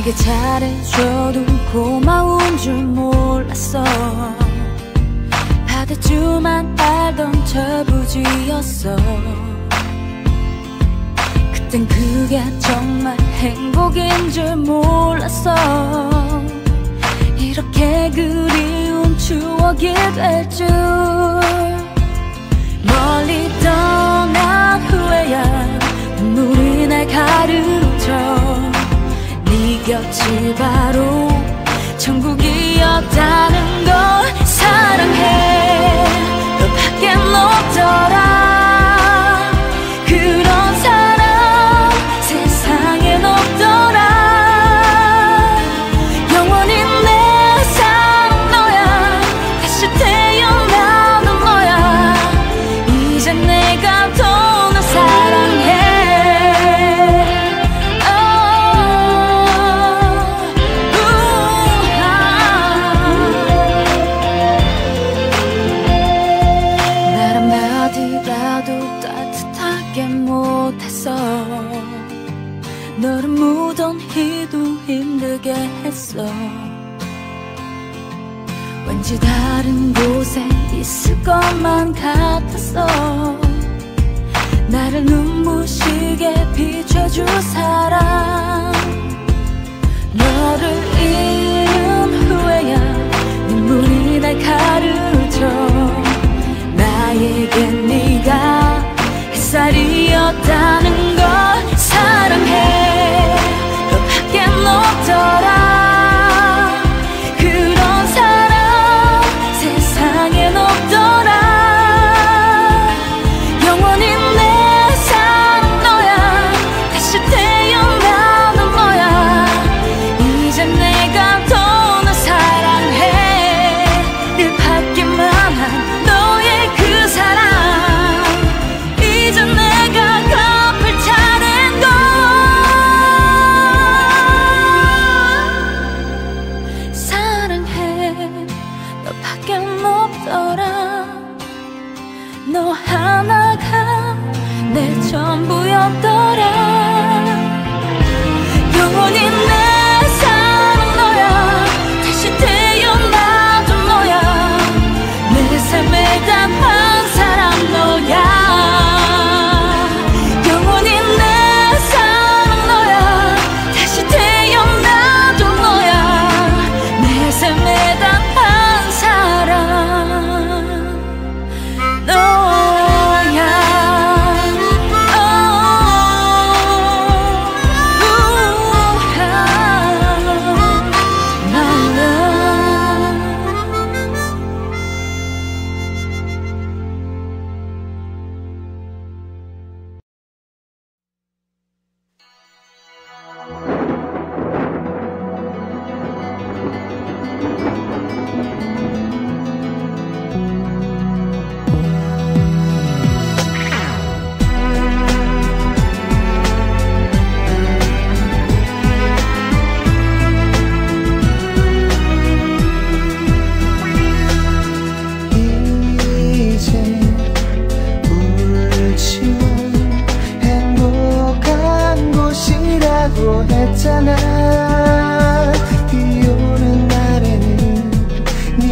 내게 잘해줘도 고마운 줄 몰랐어. 받을 줄만 알던 철부지였어. 그땐 그게 정말 행복인 줄 몰랐어. 이렇게 그리운 추억이 될 줄. 멀리 떠난 후에야 눈물이 날 가르쳐. 네 곁이 바로 천국이었다는 걸. 사랑해 너밖에 없더라. 그런 사람 세상엔 없더라. 영원히 내 사랑 너야. 다시 태어나는 너야. 이제 내가 더 널 사랑해. 너를 묻어히도 힘들게 했어. 왠지 다른 곳에 있을 것만 같았어. 나를 눈부시게 비춰줄 사람. 너를 잃은 후에야 눈물이 날 가르쳐. 나에겐 네가 햇살이었다는 걸. 사랑해 너밖에 없더라. 그런 사람 세상엔 없더라. 영원히 내 사랑 너야. 다시 태어나는 너야. 이제 내가 더 널 사랑해. 늘 받기만 한 너의 그 사랑. 이제 내가 갚을 차례인 걸. 사랑해 너밖에 없더라. 너 하나가 내 전부였더라. 영원히 내 사랑 너야. 다시 태어나도 너야. 내 삶에 단 한 사람 너야. 했잖아. 비 오는 날에는 네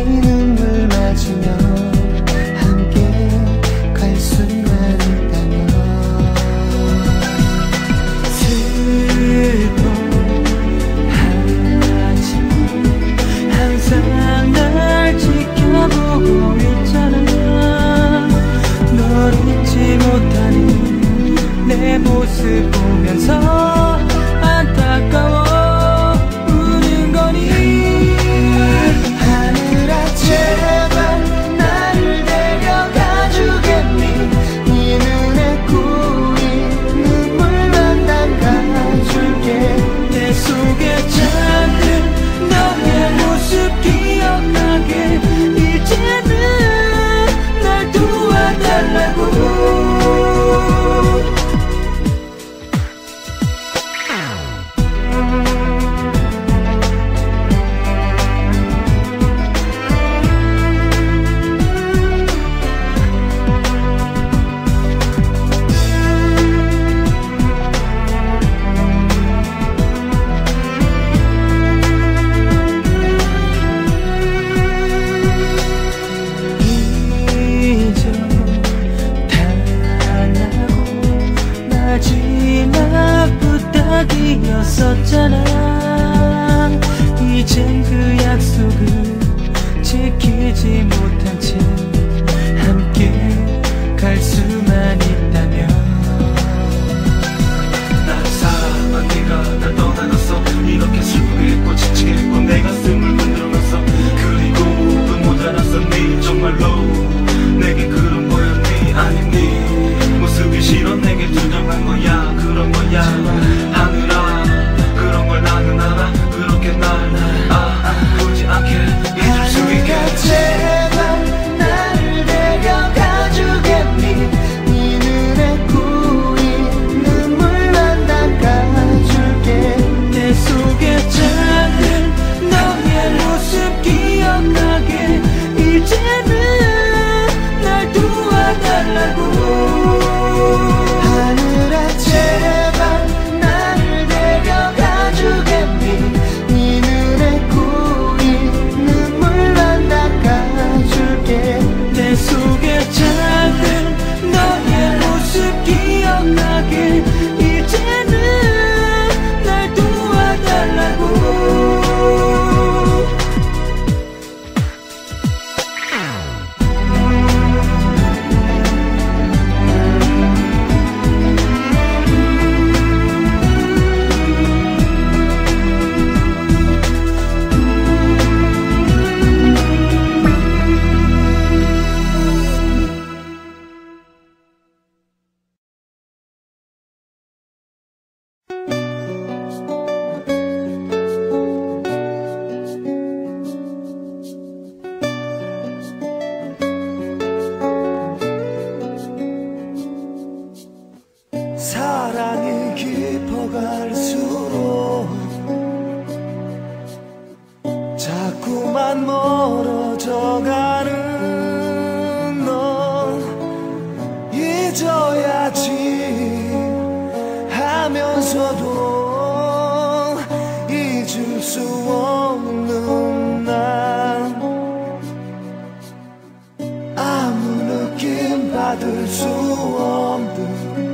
자꾸만 멀어져가는 너 잊어야지 하면서도 잊을 수 없는 난 아무 느낌 받을 수 없는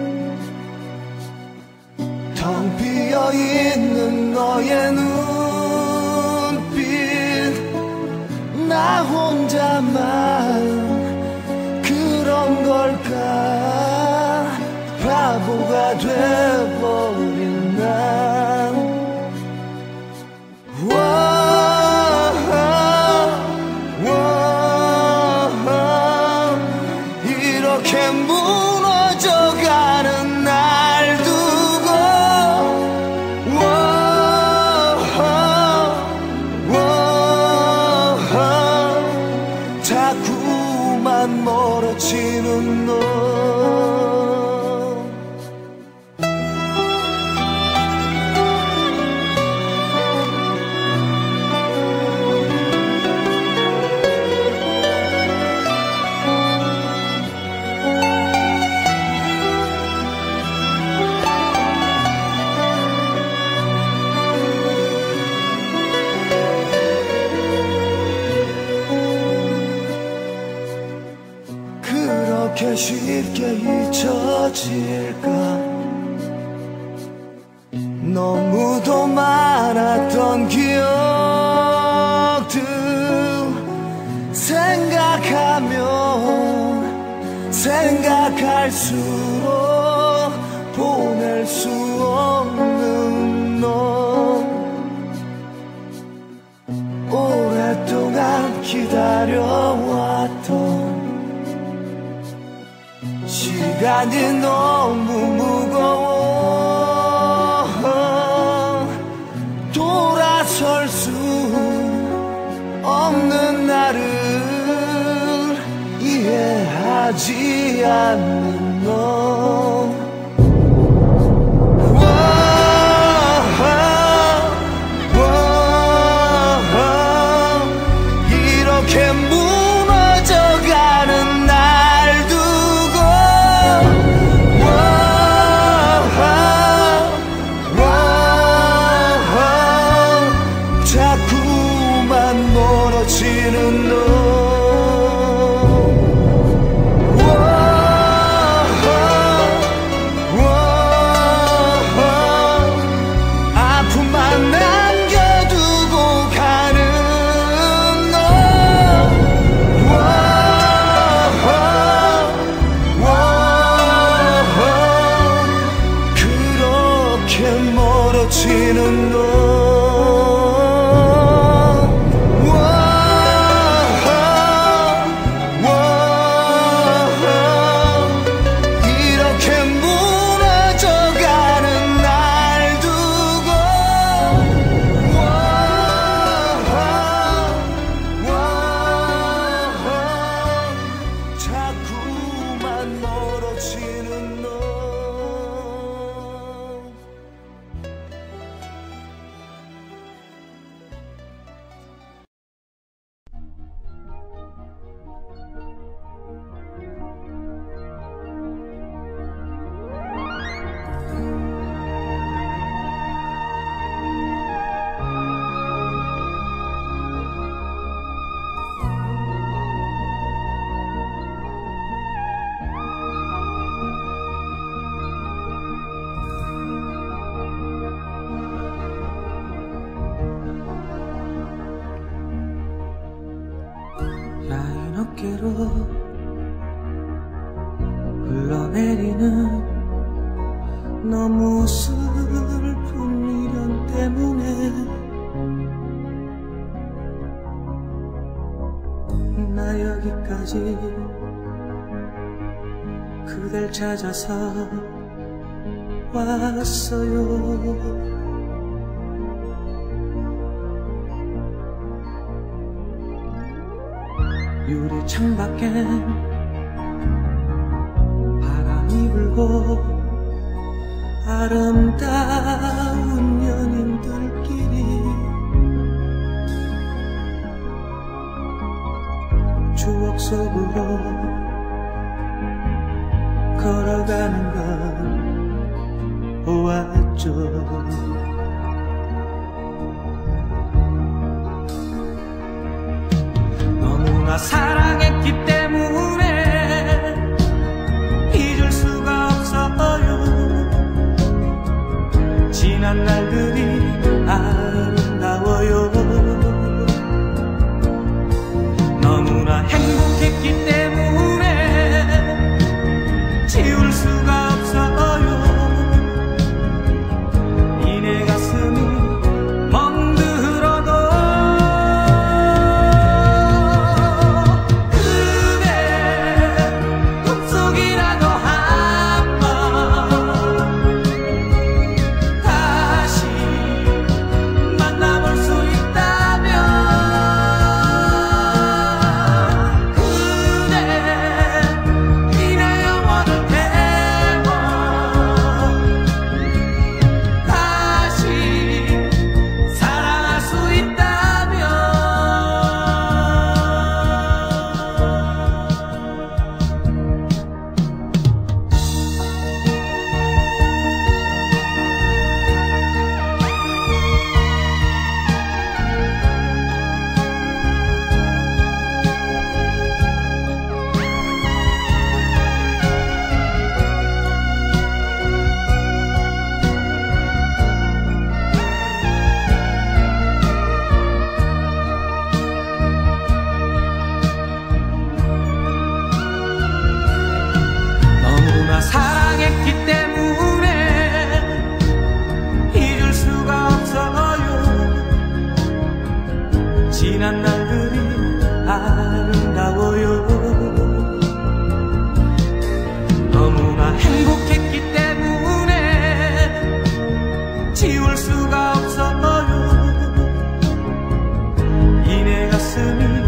텅 비어있는 너의 눈빛 나 혼자만 그런 걸까 바보가 돼버린 난 이렇게 무너져가는 날 두고 자꾸만 멀어지는 너 그렇게 쉽게 잊혀질까 너무도 많았던 기억들 생각하면 생각할수록 보낼 수 없는 너 오랫동안 기다려왔던 시간이 너무 무거워 돌아설 수 없는 나를 이해하지 않는 너 이렇게 무너져가는 날 두고 자꾸만 멀어지는 너 아픔만 남겨두고 가는 너 그렇게 멀어지는 너 이렇게 무너져가는 날 두고 자꾸만 멀어지는 너 야인 어깨로 흘러내리는 너무 슬픈 미련 때문에 나 여기까지 그댈 찾아서 왔어요. 유리 창밖엔 바람이 불고 아름다운 연인들끼리 추억 속으로 걸어가는 걸 보았죠. 너무나 사랑했기 때문에 잊을 수가 없어요. 지난 날들이 아름다워요. 너무나 행복했기 때문에 지울 수가 없어요. 이내 가슴이 멍들어도 그대 꿈속이라도 한번 다시 만나볼 수 있다면 사랑했기 때문에 잊을 수가 없어요. 지난 날들이 아름다워요. 너무나 행복했기 때문에 지울 수가 없어요. 이내 가슴이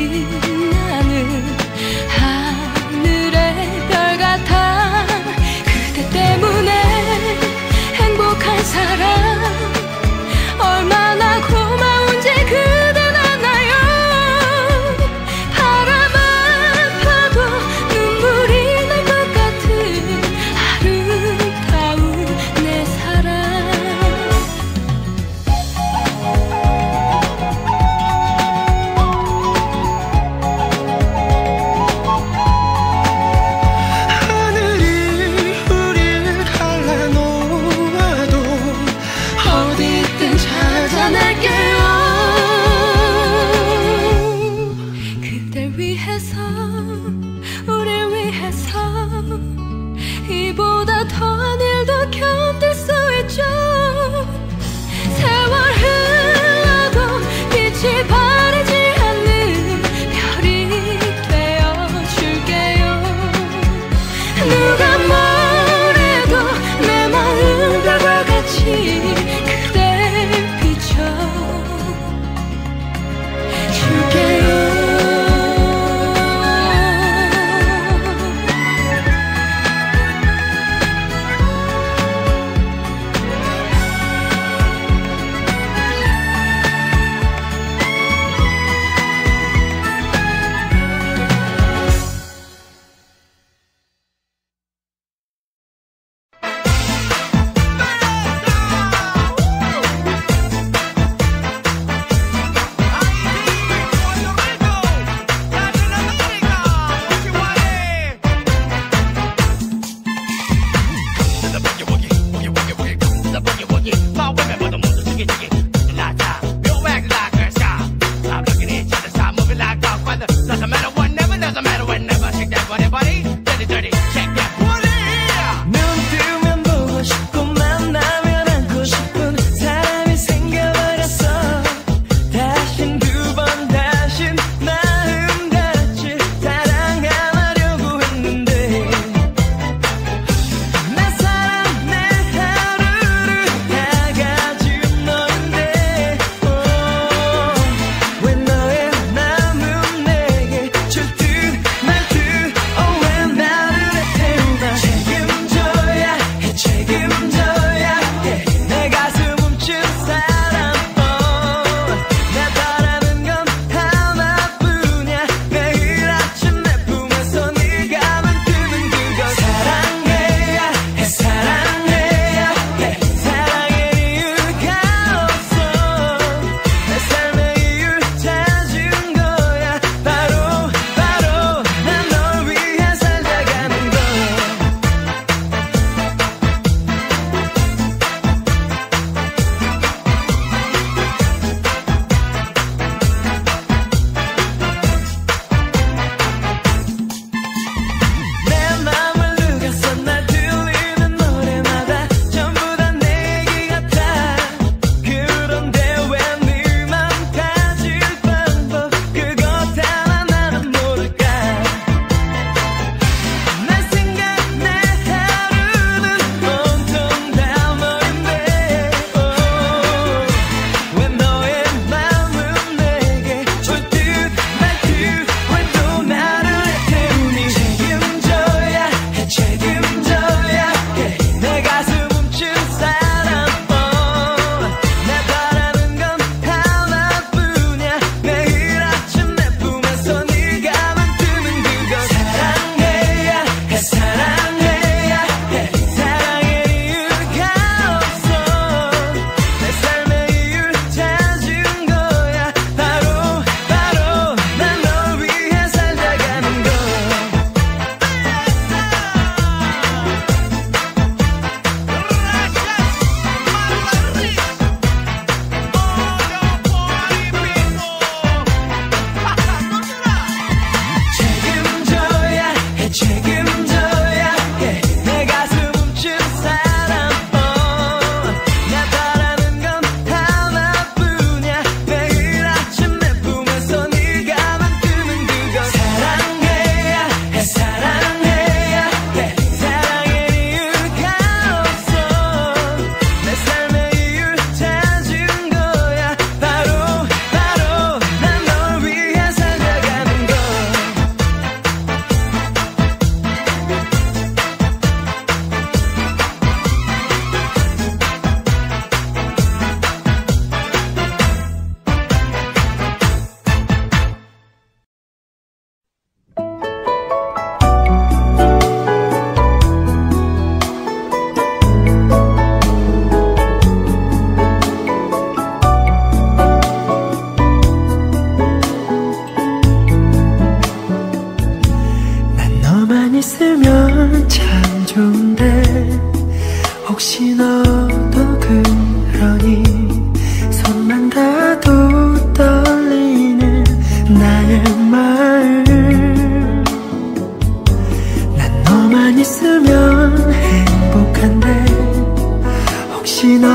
빛나는 하늘의 별 같아. 그대 때문에 행복한 사람 얼마나 고마운지 그댄 아나요. 바라만 봐도 눈물이 날 것 같은 아름다운 내 사랑.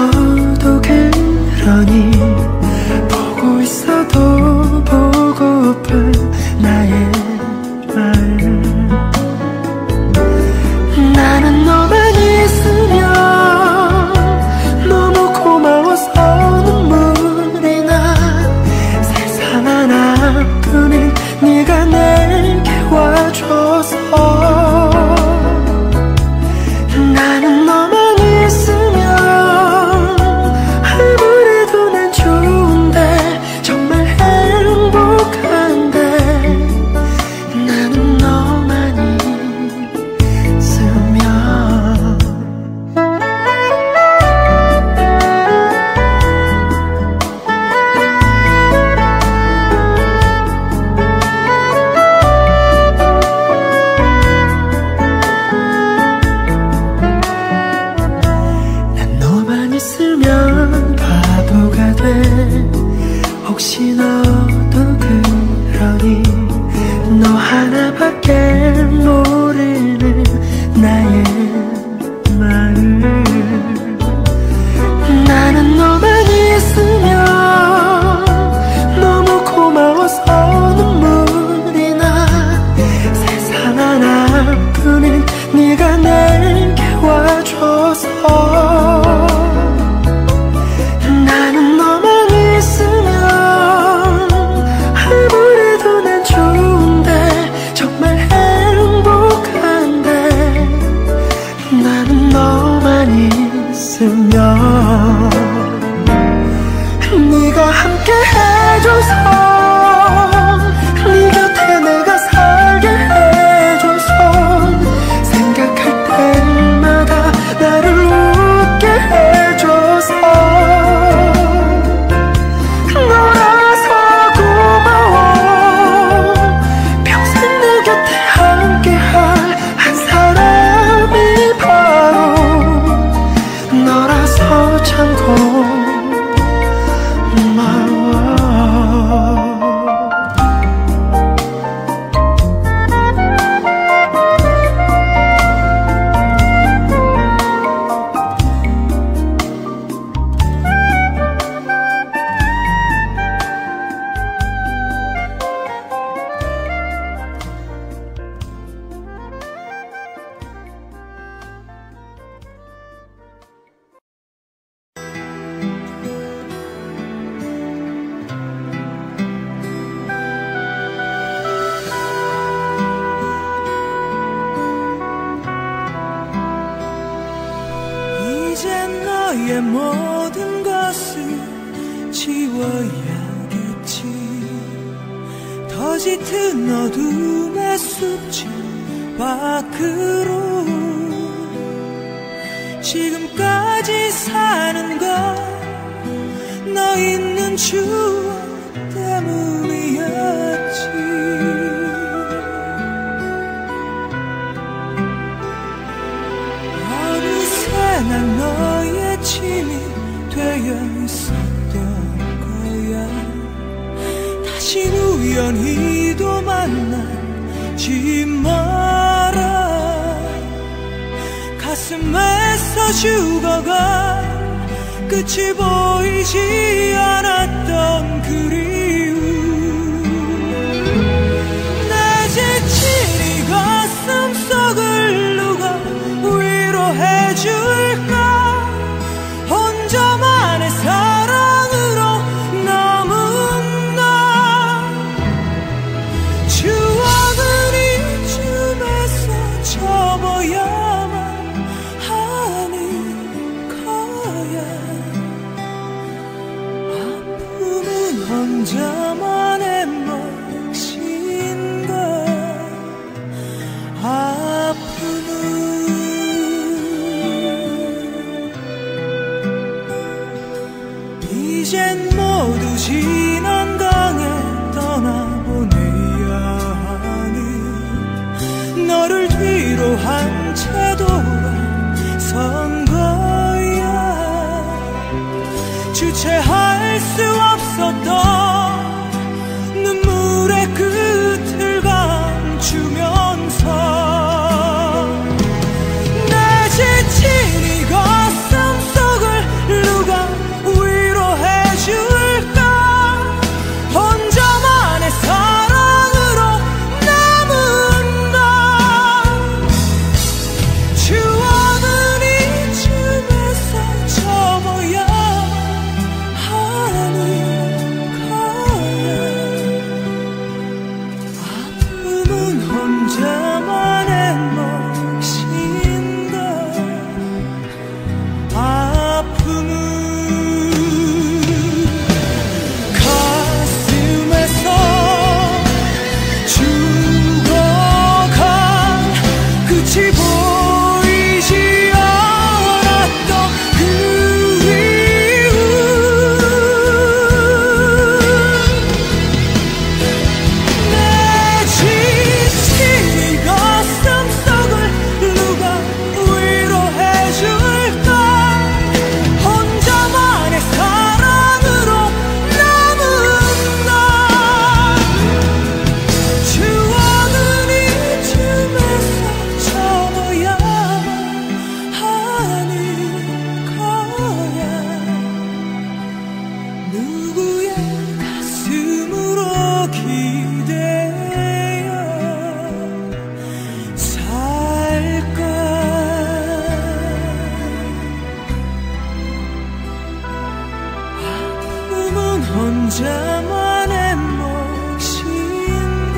너도 그러니 보고 있어도 보고픈 나의 마음. 나는 너만 있으면 너무 고마워서 눈물이 나. 세상 하나뿐인 네가 내게 와줘서. 나는 너만 있으면 아무래도 난 좋은데 정말 행복한데. 나는 너만 있으면. 난 너만 있으면 바보가 돼. 혹시 너도 그러니 너 하나밖에 모르는 나의 마음. 나는 너만 있으면 너무 고마워서 눈물이 나. 세상 하나뿐인 네가 내게 와줘서. 나는 너만 있으면 아무래도 난 좋은데 정말 행복한데. 나는 너만 있으면. 네가 함께 해줘서 네 곁에 내가 살게 해줘서. 생각할 때마다 나를 웃게 해줘서. 너라서 고마워. 평생 내 곁에 함께할 한 사람이 바로 너라서 참 고마워. 이젠 너의 모든 것을 지워야겠지. 더 짙은 어둠의 숲집 밖으로. 지금까지 사는 건 너 있는 추억 때문이었지. 어느새 난 너의 짐이 되어 있었던 거야. 다신 우연히도 만나지 마라. 가슴에서 죽어가 끝이 보이지 않았던 그리움. 내 지친 이 가슴 속을 누가 위로해줄까. 혼자만의 사랑으로 남은 나. 추억은 이쯤에서 접어야만 하는 거야. 아픔은 혼자만의 몫인 걸. 아픔은 이젠 모두 지난 강에 떠나보내야 하는. 너를 뒤로 한 채 돌아선 거야. 주체할 수 없었던 눈물의 끝을 감추면서. 내 지친 이 가슴 속을 혼자만의 몫인가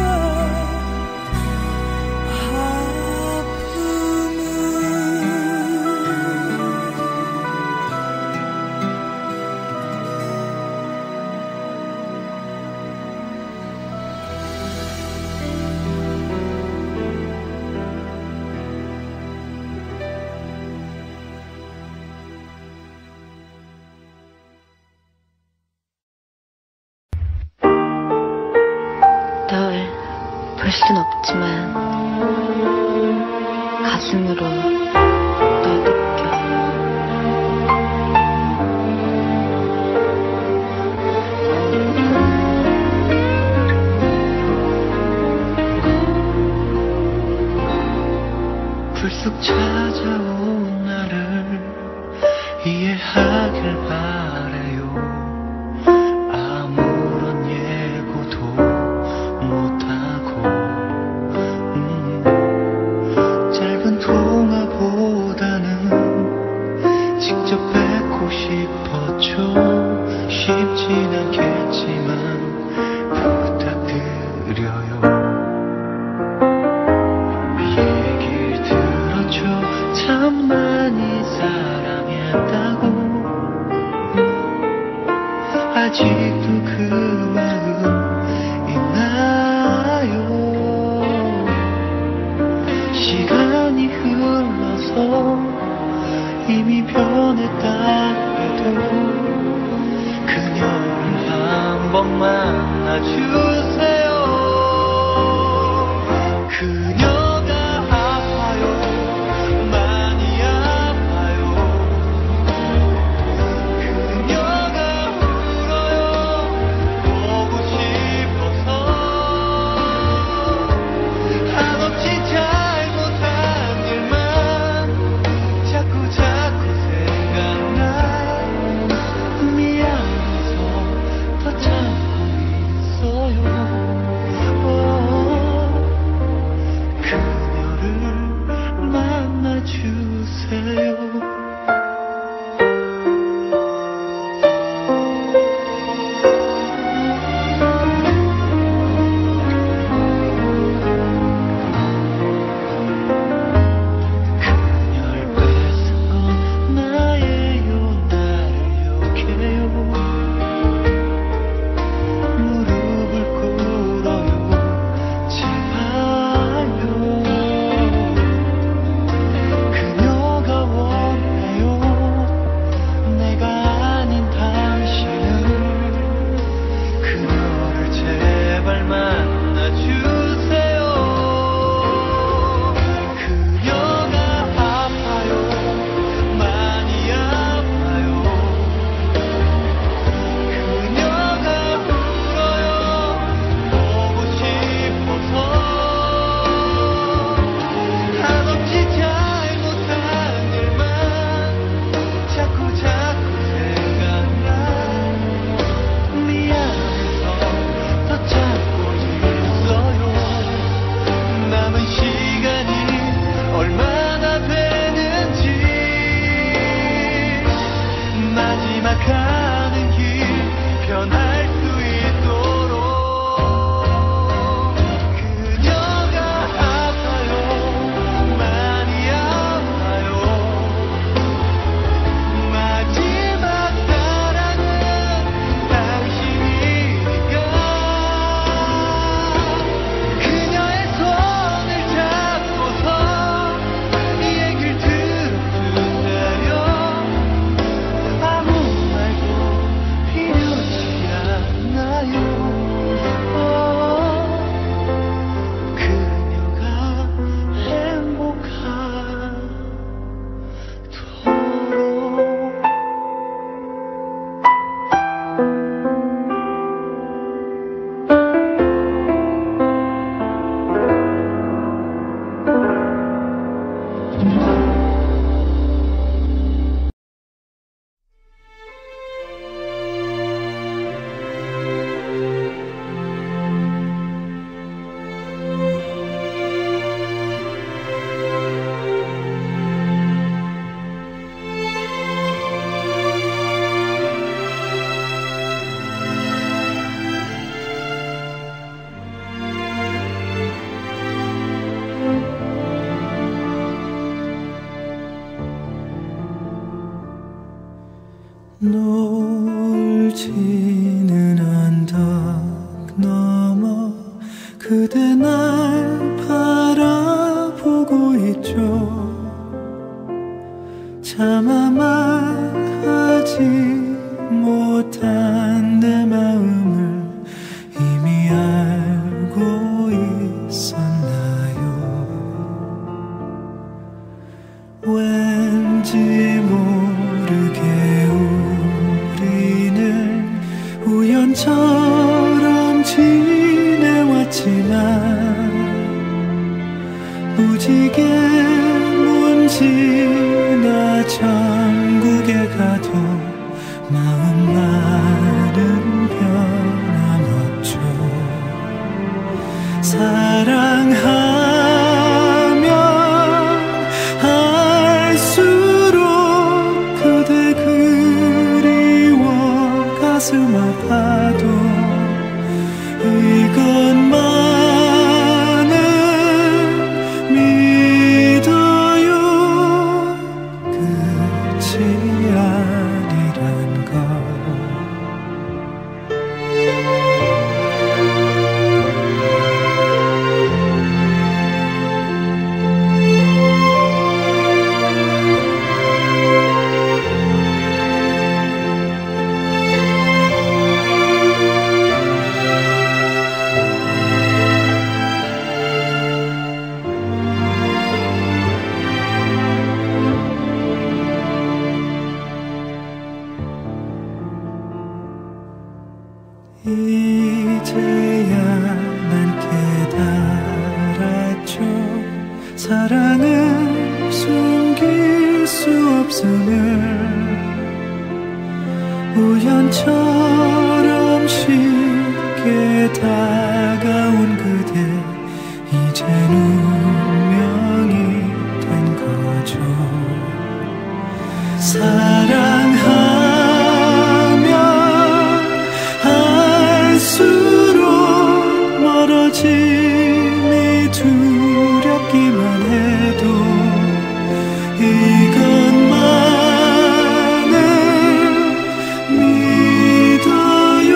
널 볼 순 없지만 가슴으로 널 느껴. 불쑥 찾아온 나를 이해하길 바래요. 아무런 예고도 못하고 짧은 통화보다는 직접 뵙고 싶었죠. 쉽진 않겠지만 부탁드려요. 얘길 들었죠. 참 많이 사랑했다고. 아직도 그 마음 있나요? 시간이 흘러서 이미 변했다 해도 그녀를 한번 만나주세요. 그녀가 아파요. 많이 아파요. 그녀가 울어요. 보고 싶어서 한없이 잘못한 일만 자꾸 생각나. 미안해서 더 참고 있어요. 그녀를 만나주세요. 그녀를 뺏은 건 나예요. 나를 욕해요. 무릎을 꿇어요. 제발요. 그녀가 원해요. 내가 아닌 당신을. 그녀를 제발 만나주세요. 그녀가 아파요. 많이 아파요. 그녀가 울어요. 보고 싶어서 한없이 잘못한 일만 자꾸 생각나. 미안해서 더 참고 있어요. 남은 시간이 얼마나 되는지. 마지막 가는 길 편할 수 있도록. 그녀가 아파요. 많이 아파요. 마지막 사랑은 당신이니까. 그녀의 손을 잡고서 이 얘기를 들어주세요. 아무 말도 필요치 않아요. 놀지는 언덕 넘어 그대 날 바라보고 있죠. 차마 말하지 못한 내 마음을 이미 알고 있었나요? 왠지 모르게 우리는 우연처럼 지내왔지만 무지개 문지나 천국에 가도 마음만은 변함없죠. 사랑하면 할수록 그대 그리워 가슴 아파도 이것만은 믿어요. 끝이 아니란 걸. 이제야 난 깨달았죠. 사랑은 숨길 수 없음을. 우연처럼 쉽게 다가온 그대 이젠 운명이 된 거죠. 사랑하면 할수록 멀어짐이 두렵기만 해도 이것만은 믿어요.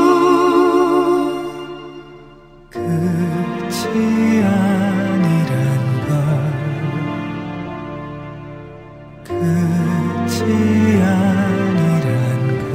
끝이 아니란 걸. 끝이 아니란 걸.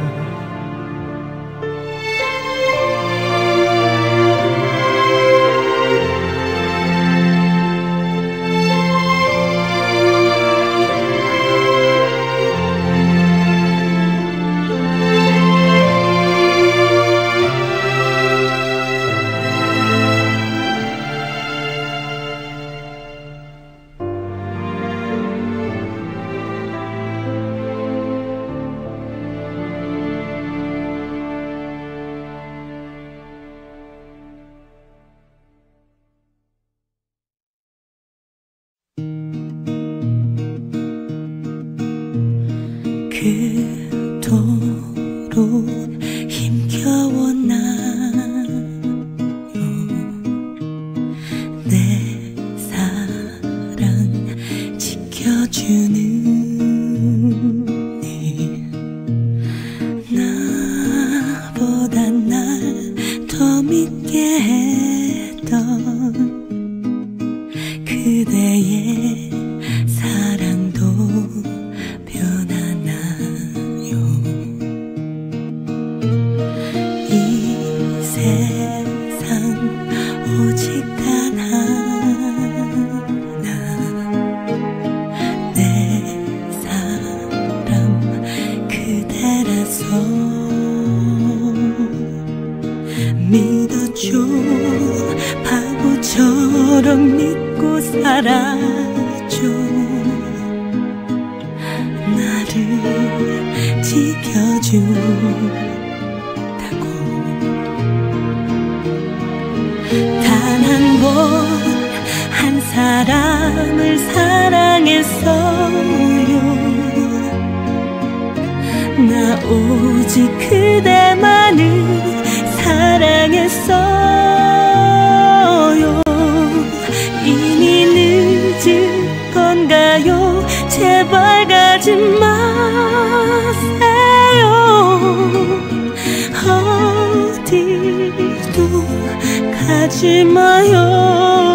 그토록 힘겨워 나요. 내 사랑 지켜주는 일. 나보다 날 더 믿게 했던 그대의 사랑도 변하나요? 이 세상 오직 단 하나 내 사람 그대라서 믿어줘. 바보처럼 믿고 살아줘. 나를 지켜준다고. 단 한 번 한 사람을 사랑했어요. 나 오직 그대만을 사랑했어요. 이미 늦은 건가요? 제발 가지 마세요. 가지 마요.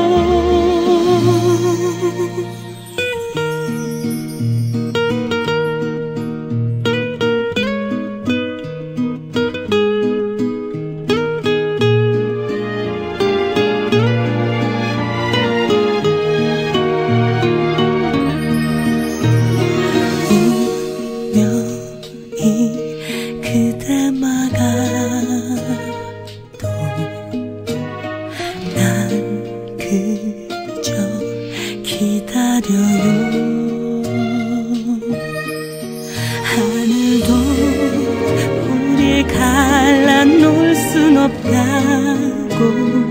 하늘도 우리 갈라놓을 순 없다고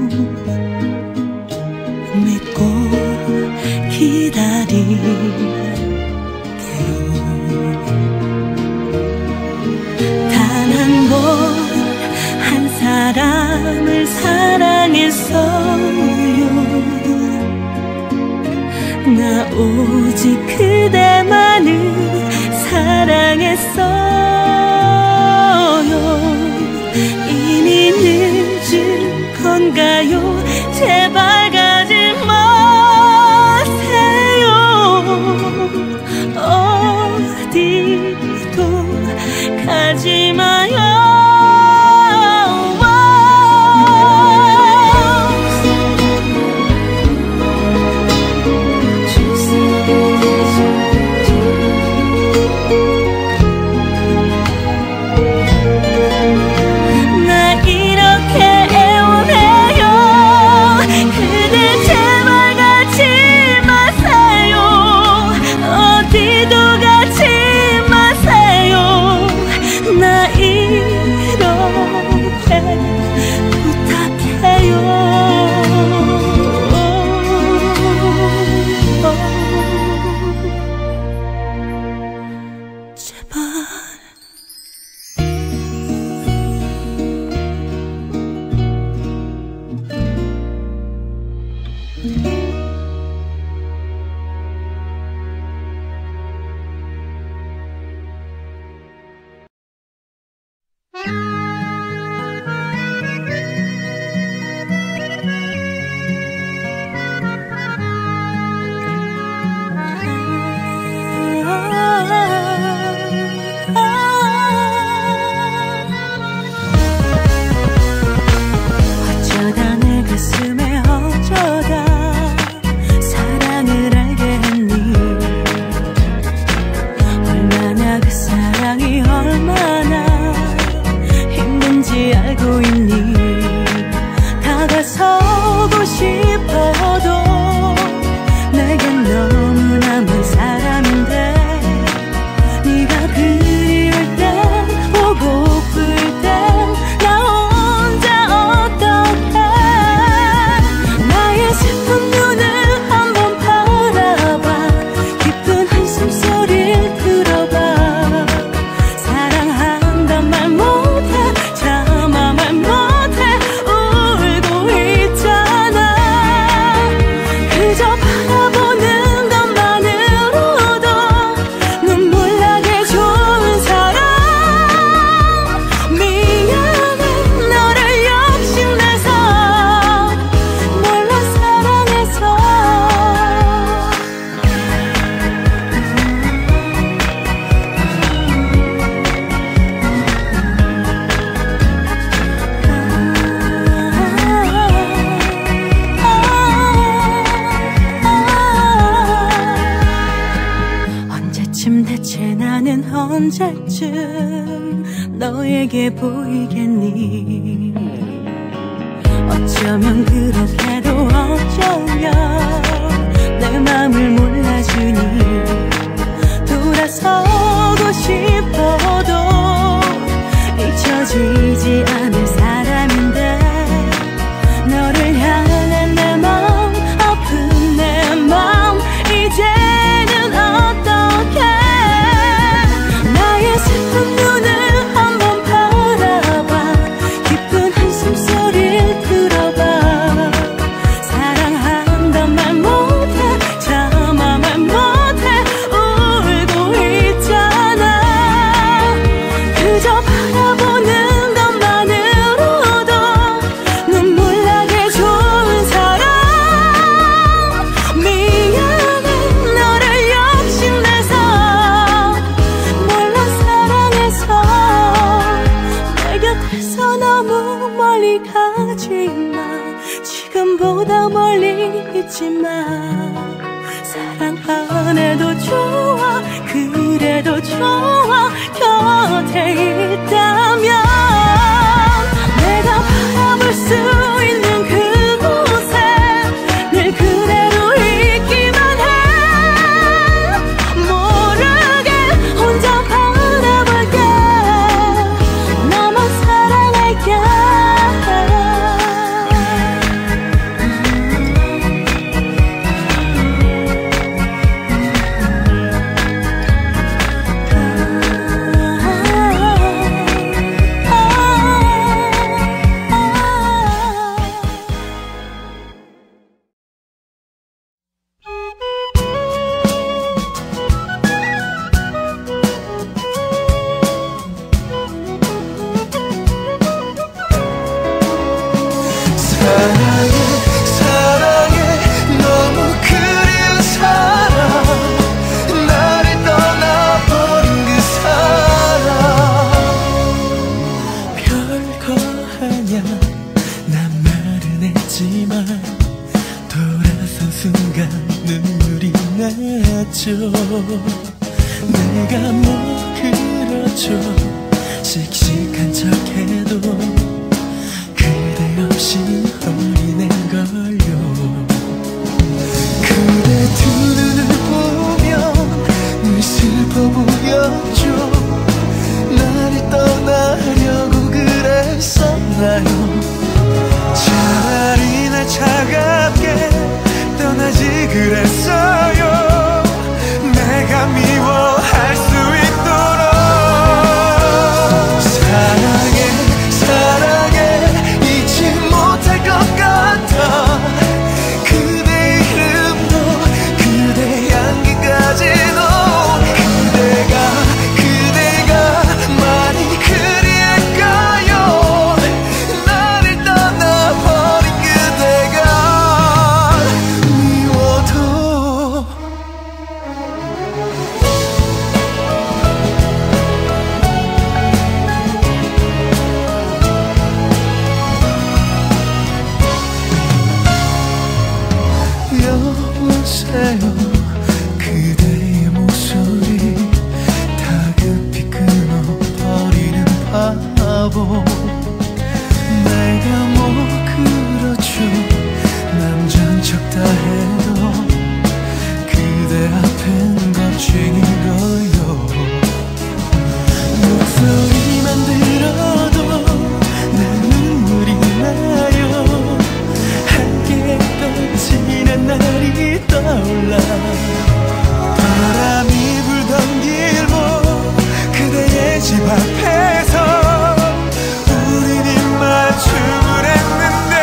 믿고 기다릴게요. 단 한 번 한 사람을 사랑했어요. 나 오직 그대만을 사랑했어요. 이미 늦은 건가요? 제발 가지 마세요. 어디도 가지 마요. 언제쯤 너에게 보이겠니? 어쩌면 그렇게도 어쩌면 내 맘을 몰라주니 돌아서고 싶어도 잊혀지지 않을 사람인데 너를 향한 내 맘 아픈 내 맘 이제는 어떡해. 나의 슬픈 눈을 한번 바라봐. 깊은 한숨소리를 들어봐. 사랑한단 말 못해. 참아 말 못해. 울고 있잖아. 멀리 가지마. 지금보다 멀리 있지마. 사랑 안 해도 좋아. 그래도 좋아. 곁에 있다면 내가 바라볼 수 있는 그곳에 늘 그대로 있기만 해. 모르게 혼자 바라볼게. 너만 사랑할게. 돌아선 순간 눈물이 났죠. 내가 뭐 그렇죠. 씩씩한 척해도 그대 없이 어린애걸요. 그대 두 눈을 보면 늘 슬퍼 보였죠. 나를 떠나려고 그랬었나요. 차라리 날 차갑게 떠나지 그랬어요. 내가 미워할 수 있도록. 사랑해 사랑해 잊지 못할 것 같아. 그대 이름도 그대 향기까지도. 그대가 많이 그리울까요. 나를 떠나버린 그대가 미워도. 여보세요. 그대의 목소리 다급히 끊어버리는 바보. 내가 뭐 그렇죠. 남잔 척 다 해도 그대 앞엔 거칠걸요. 목소리만 들어도 내 눈물이 나요. 함께했던 지난 날이 떠올라. 바람이 불던 길목 그대의 집 앞에서 우린 입맞춤을 했는데.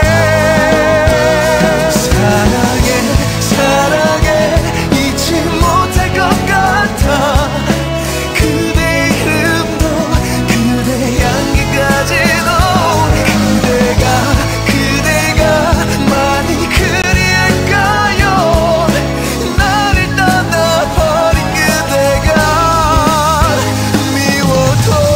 사랑해 잊지 못할 것 같아. 그대 이름도 그대 향기까지도. 그대가 많이 그리울까요. 나를 떠나버린 그대가 미워도.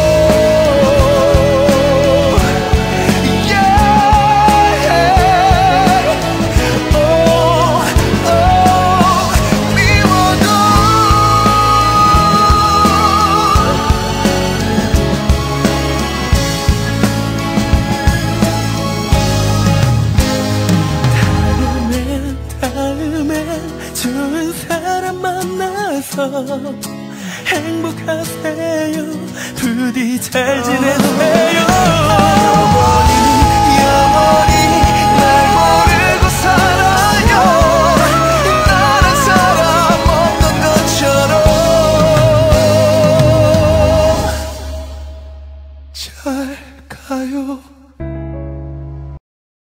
다음엔 좋은 사람 만나서 행복하세요. 부디 잘 지내세요. 영원히 날 모르고 살아요. 나란 사람 없는 것처럼. 잘 가요.